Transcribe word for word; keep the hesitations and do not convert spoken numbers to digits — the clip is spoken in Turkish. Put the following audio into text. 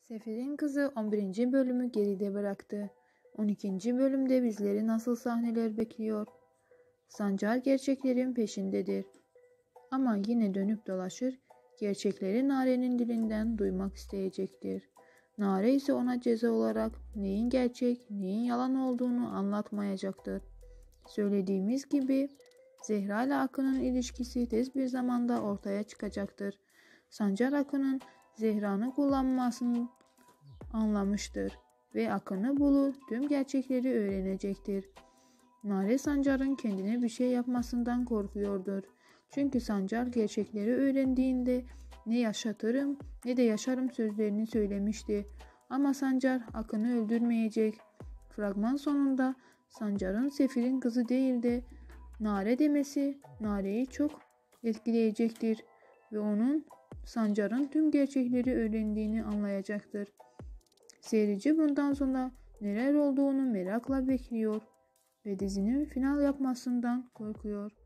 Sefir'in Kızı on birinci bölümü geride bıraktı. on ikinci bölümde bizleri nasıl sahneler bekliyor? Sancar gerçeklerin peşindedir. Ama yine dönüp dolaşır, gerçekleri Nare'nin dilinden duymak isteyecektir. Nare ise ona ceza olarak neyin gerçek, neyin yalan olduğunu anlatmayacaktır. Söylediğimiz gibi Zehra ile Akın'ın ilişkisi tez bir zamanda ortaya çıkacaktır. Sancar Akın'ın Zehra'nı kullanmasını anlamıştır ve Akın'ı bulur tüm gerçekleri öğrenecektir. Nare Sancar'ın kendine bir şey yapmasından korkuyordur. Çünkü Sancar gerçekleri öğrendiğinde ne yaşatırım ne de yaşarım sözlerini söylemişti. Ama Sancar Akın'ı öldürmeyecek. Fragman sonunda Sancar'ın Sefir'in kızı değil de Nare demesi Nare'yi çok etkileyecektir ve onun Sancar'ın tüm gerçekleri öğrendiğini anlayacaktır. Seyirci bundan sonra neler olduğunu merakla bekliyor ve dizinin final yapmasından korkuyor.